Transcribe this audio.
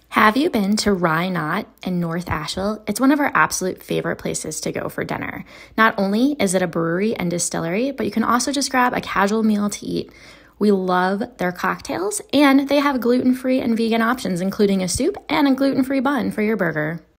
Have you been to Rye Knot in North Asheville? It's one of our absolute favorite places to go for dinner. Not only is it a brewery and distillery, but you can also just grab a casual meal to eat. We love their cocktails, and they have gluten-free and vegan options, including a soup and a gluten-free bun for your burger.